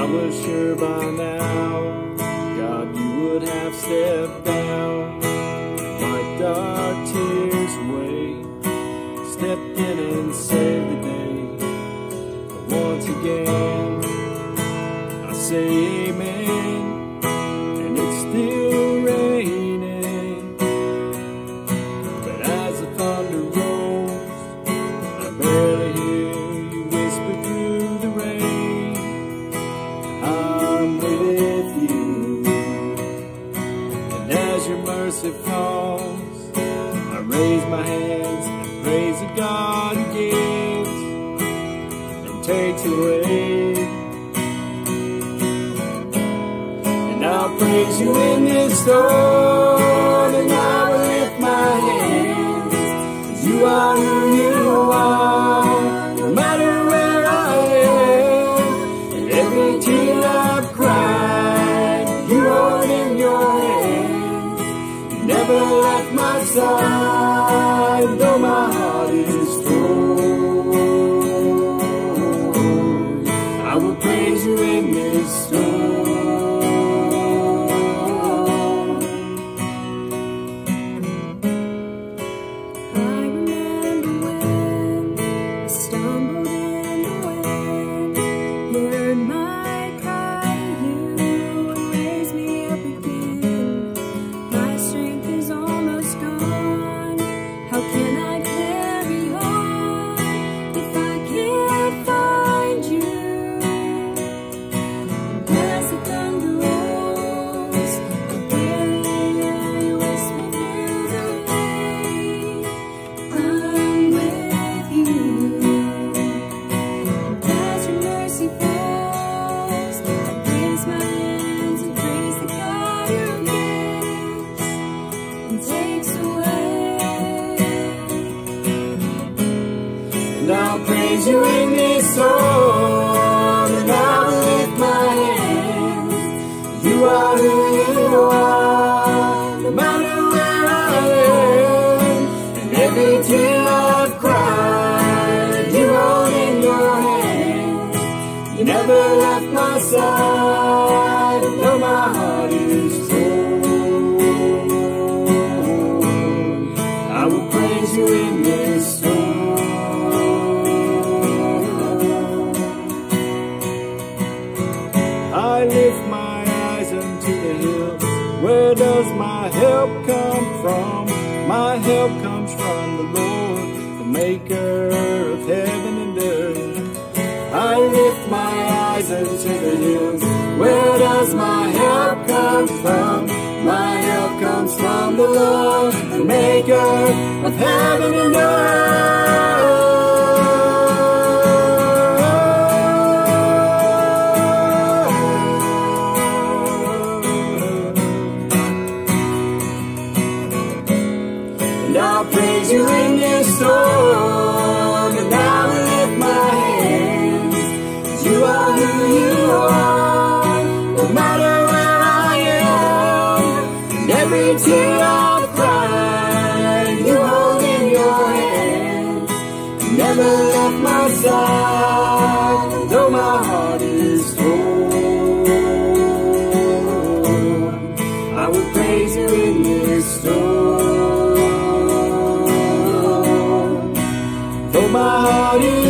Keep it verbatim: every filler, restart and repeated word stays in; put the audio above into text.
was sure by now, God, you would have stepped down, wiped our tears away, stepped in and saved the day. But once again, I say amen, and it's still raining. But as the thunder rolls, I barely hear you whisper through the rain, I'm with you. And as your mercy falls, I raise my hands and praise the God who gives and takes away. And I'll praise you in this storm, and I will lift my hands, 'cause you are who you are, no matter where I am. And every tear I've cried, you hold in your hands. You never left my side, though my heart is torn. I will praise you in this storm. And I'll praise you in this song, and I will lift my hands. You are who you are, no matter where I am. And every tear I've cried, you hold in your hands. You never left my side, though my heart is torn. I will praise you in this storm. I lift my eyes unto the hills. Where does my help come from? My help comes from the Lord, the maker of heaven and earth. I lift my eyes unto the hills. Where does my help come from? My help comes from the Lord, the maker of heaven and earth. And I'll praise you in this storm, and I will lift my hands. You are who you are, no matter where I am. And every tear I've cried, you hold in your hands. You never left my side, though my heart is torn. I will praise you in this storm. Though my heart is